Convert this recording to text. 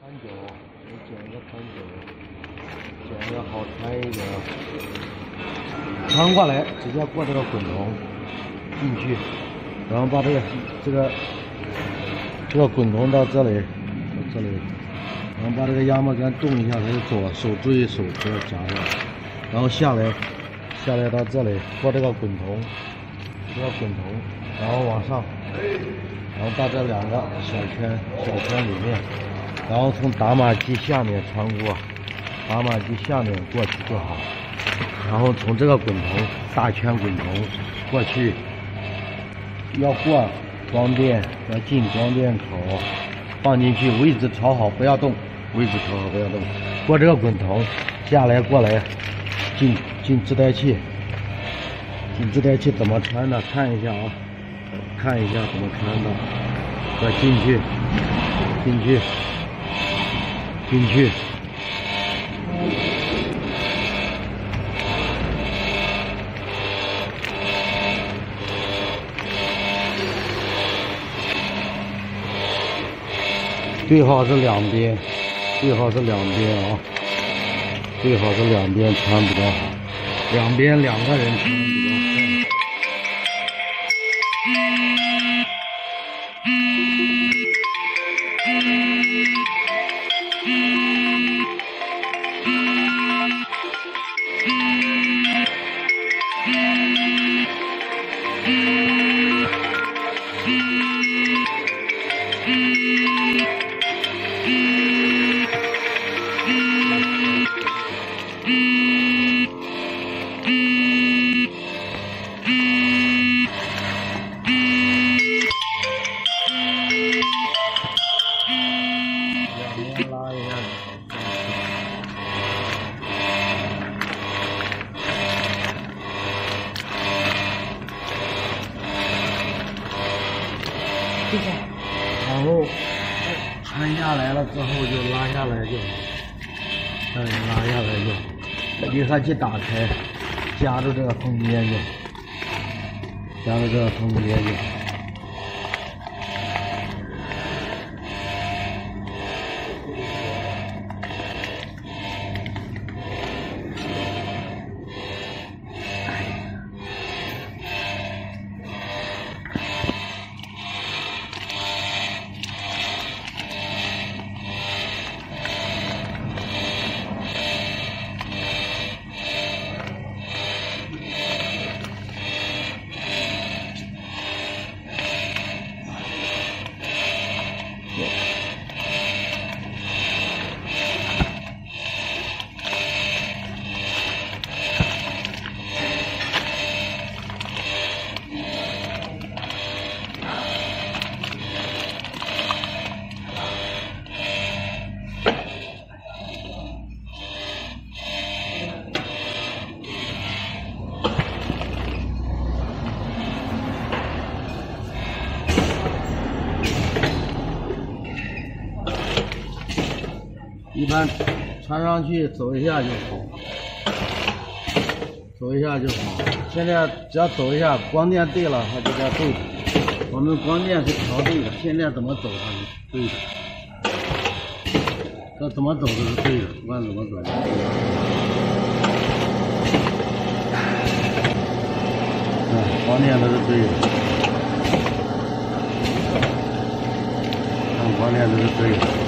穿脚，我剪一个穿脚，剪一个好穿一点，穿过来直接过这个滚筒进去，然后把这个滚筒到这里，然后把这个压模杆动一下，它就走了，手注意手不要夹着，然后下来到这里过这个滚筒，然后往上，然后到这两个小圈里面。然后从打码机下面穿过，打码机下面过去就好。然后从这个滚筒大圈滚筒过去，要过光电，要进光电口，放进去，位置调好，不要动，过这个滚筒下来过来，进自带器，怎么穿的？看一下啊，看一下怎么穿的，再进去。最好是两边，啊，最好是两边穿比较好，两边两个人穿比较好。拉一下。然后穿下来了之后就拉下来就好，拉下来就好，离合器打开，夹住这个空间就好，一般穿上去走一下就好，现在只要走一下，光电对了，它就在对的。我们光电是调对的，现在怎么走它是对的，这怎么走都是对的，不管怎么走。光电都是对的，光电都是对的。